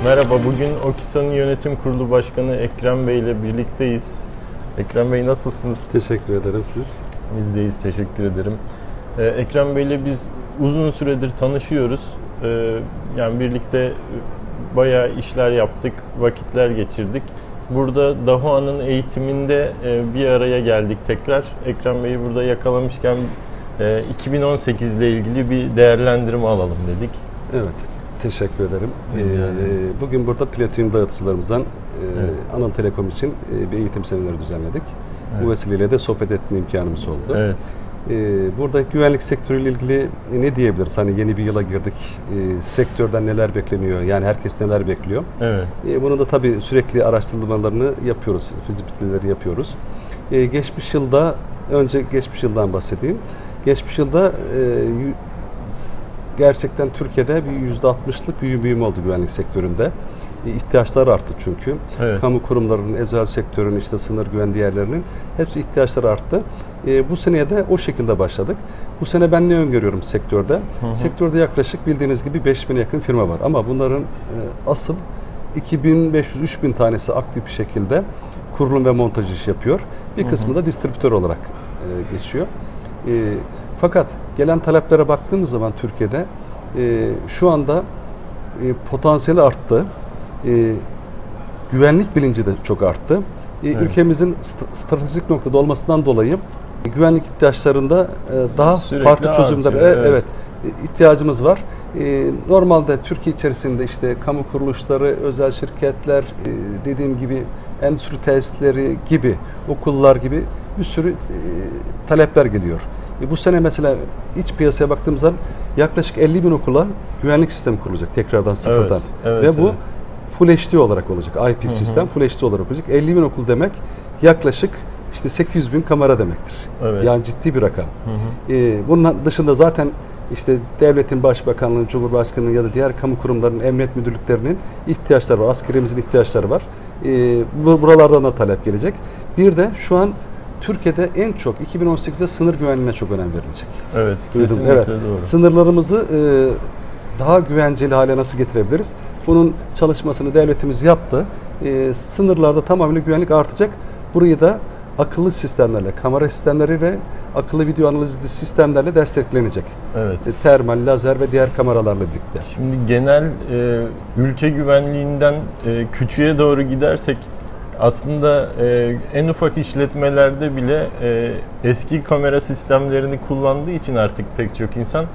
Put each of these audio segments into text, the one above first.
Merhaba, bugün OKİSA'nın Yönetim Kurulu Başkanı Ekrem Bey ile birlikteyiz. Ekrem Bey nasılsınız? Teşekkür ederim, siz? Biz deyiz, teşekkür ederim. Ekrem Bey ile biz uzun süredir tanışıyoruz. Yani birlikte bayağı işler yaptık, vakitler geçirdik. Burada Dahua'nın eğitiminde bir araya geldik tekrar. Ekrem Bey'i burada yakalamışken 2018 ile ilgili bir değerlendirme alalım dedik. Evet, teşekkür ederim. Bugün burada Platinum dağıtıcılarımızdan Anadolu Telekom için bir eğitim semineri düzenledik. Evet. Bu vesileyle de sohbet etme imkanımız oldu. Evet. Burada güvenlik sektörüyle ilgili ne diyebiliriz? Hani yeni bir yıla girdik. Sektörden neler bekleniyor? Yani herkes neler bekliyor? Evet. Bunu da tabii sürekli araştırmalarını yapıyoruz. Fizibiliteleri yapıyoruz. Geçmiş yılda, önce geçmiş yıldan bahsedeyim. Geçmiş yılda gerçekten Türkiye'de bir %60'lık bir büyüme oldu güvenlik sektöründe. İhtiyaçlar arttı çünkü. Evet. Kamu kurumlarının, özel sektörün, işte sınır güvenliği yerlerinin hepsi ihtiyaçları arttı. Bu seneye de o şekilde başladık. Bu sene ben ne öngörüyorum sektörde? Hı. Sektörde yaklaşık bildiğiniz gibi 5000'e yakın firma var. Ama bunların asıl 2500-3000 tanesi aktif bir şekilde kurulum ve montaj iş yapıyor. Bir kısmı da distribütör olarak geçiyor. Fakat gelen taleplere baktığımız zaman Türkiye'de şu anda potansiyeli arttı. Güvenlik bilinci de çok arttı. Evet. Ülkemizin stratejik noktada olmasından dolayı güvenlik ihtiyaçlarında daha sürekli farklı çözümler evet, ihtiyacımız var. Normalde Türkiye içerisinde işte kamu kuruluşları, özel şirketler, dediğim gibi endüstri tesisleri gibi, okullar gibi bir sürü talepler geliyor. Bu sene mesela iç piyasaya baktığımız zaman yaklaşık 50.000 okula güvenlik sistemi kurulacak tekrardan sıfırdan. Evet, ve bu Full HD olarak olacak. IP sistem Full HD olarak olacak. 50.000 okul demek yaklaşık işte 800.000 kamera demektir. Evet. Yani ciddi bir rakam. Bunun dışında zaten işte devletin başbakanlığı, cumhurbaşkanlığı ya da diğer kamu kurumlarının, emniyet müdürlüklerinin ihtiyaçları var. Askerimizin ihtiyaçları var. Buralardan da talep gelecek. Bir de şu an Türkiye'de en çok 2018'de sınır güvenliğine çok önem verilecek. Evet, kesinlikle evet. Doğru. Sınırlarımızı daha güvenceli hale nasıl getirebiliriz? Bunun çalışmasını devletimiz yaptı. Sınırlarda tamamıyla güvenlik artacak. Burayı da akıllı sistemlerle, kamera sistemleri ve akıllı video analiz sistemlerle desteklenecek. Evet. Termal, lazer ve diğer kameralarla birlikte. Şimdi genel ülke güvenliğinden küçüğe doğru gidersek aslında en ufak işletmelerde bile eski kamera sistemlerini kullandığı için artık pek çok insan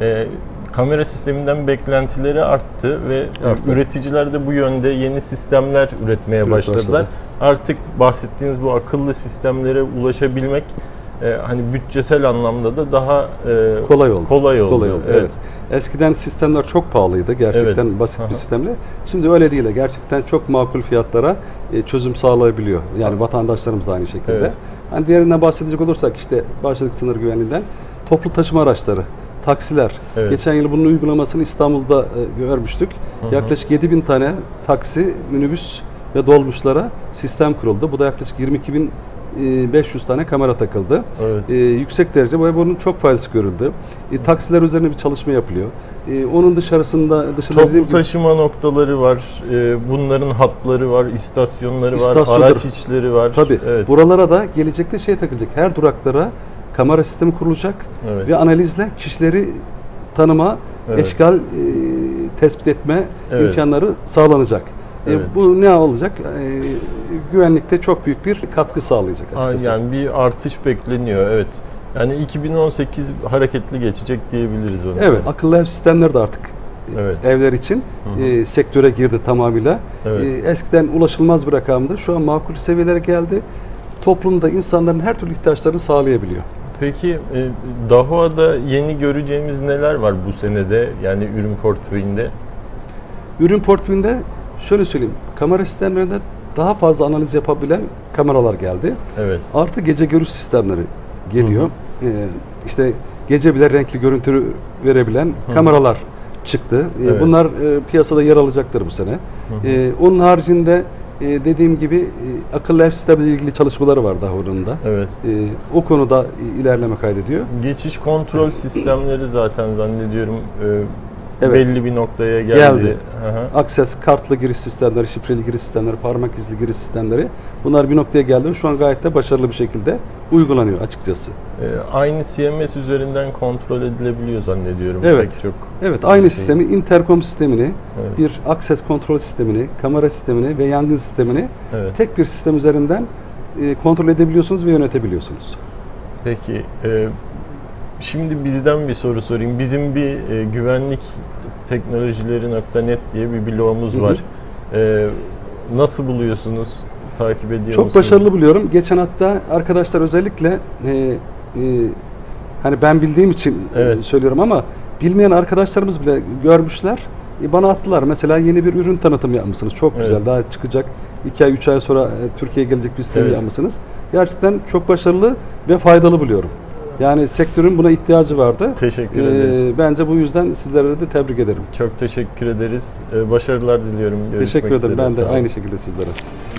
kamera sisteminden beklentileri arttı ve üreticiler de bu yönde yeni sistemler üretmeye başladılar. Artık bahsettiğiniz bu akıllı sistemlere ulaşabilmek hani bütçesel anlamda da daha kolay oldu. Evet. Eskiden sistemler çok pahalıydı. Gerçekten basit bir sistemle. Şimdi öyle değil. Gerçekten çok makul fiyatlara çözüm sağlayabiliyor. Yani vatandaşlarımız da aynı şekilde. Evet. Hani diğerinden bahsedecek olursak işte başladık sınır güvenliğinden. Toplu taşıma araçları, taksiler. Evet. Geçen yıl bunun uygulamasını İstanbul'da görmüştük. Yaklaşık 7.000 tane taksi, minibüs ve dolmuşlara sistem kuruldu. Bu da yaklaşık 22.500 tane kamera takıldı. Evet. Yüksek derece bunun çok faydası görüldü. Taksiler üzerine bir çalışma yapılıyor. Onun dışında toplu taşıma noktaları var. Bunların hatları var, istasyonları var, araç içleri var. Tabii. Evet. Buralara da gelecekte takılacak. Her duraklara kamera sistemi kurulacak ve analizle kişileri tanıma, eşkal tespit etme imkanları sağlanacak. Evet. Bu ne olacak? Güvenlikte çok büyük bir katkı sağlayacak açıkçası. Yani bir artış bekleniyor, evet. Yani 2018 hareketli geçecek diyebiliriz ona. Evet, akıllı ev sistemleri de artık evler için sektöre girdi tamamıyla. Evet. Eskiden ulaşılmaz bir rakamdı. Şu an makul seviyelere geldi. Toplumda insanların her türlü ihtiyaçlarını sağlayabiliyor. Peki Dahua'da yeni göreceğimiz neler var bu senede? Yani ürün portföyünde? Ürün portföyünde şöyle söyleyeyim, kamera sistemlerinde daha fazla analiz yapabilen kameralar geldi. Evet. Artı gece görüş sistemleri geliyor. İşte gece bile renkli görüntü verebilen kameralar çıktı. Evet. Bunlar piyasada yer alacaktır bu sene. Onun haricinde dediğim gibi akıllı ev sistemiyle ilgili çalışmaları var daha onun da. Evet. O konuda ilerleme kaydediyor. Geçiş kontrol sistemleri zaten zannediyorum belli bir noktaya geldi. Access kartlı giriş sistemleri, şifreli giriş sistemleri, parmak izli giriş sistemleri bunlar bir noktaya geldi. Şu an gayet de başarılı bir şekilde uygulanıyor açıkçası. Aynı CMS üzerinden kontrol edilebiliyor zannediyorum. Evet. Pek çok Aynı sistemi, intercom sistemini, bir access kontrol sistemini, kamera sistemini ve yangın sistemini tek bir sistem üzerinden kontrol edebiliyorsunuz ve yönetebiliyorsunuz. Peki, şimdi bizden bir soru sorayım. Bizim bir güvenlik teknolojileri.net diye bir blogumuz var. Nasıl buluyorsunuz? Takip ediyor musunuz? Çok başarılı buluyorum. Geçen hatta arkadaşlar özellikle hani ben bildiğim için söylüyorum ama bilmeyen arkadaşlarımız bile görmüşler. Bana attılar. Mesela yeni bir ürün tanıtımı yapmışsınız. Çok güzel. Daha çıkacak. 2 ay, 3 ay sonra Türkiye'ye gelecek bir sistemi yapmışsınız. Gerçekten çok başarılı ve faydalı buluyorum. Yani sektörün buna ihtiyacı vardı. Teşekkür ederiz. Bence bu yüzden sizlere de tebrik ederim. Çok teşekkür ederiz. Başarılar diliyorum. Teşekkür ederim. Ben de aynı şekilde sizlere.